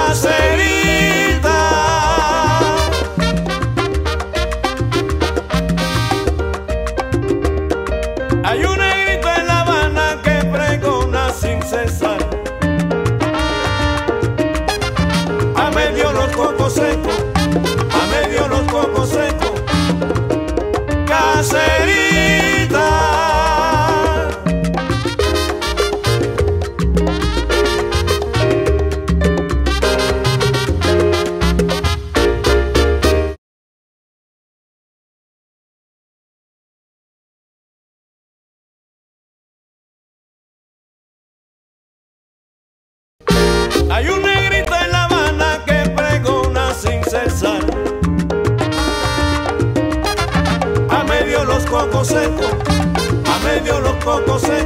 caserita. Hay un negrito en La Habana que pregona sin cesar. A medio los cocos secos, a medio los cocos secos, caserita. Hay un negrito en La Habana que pregona sin cesar. A medio los cocos secos, a medio los cocos secos,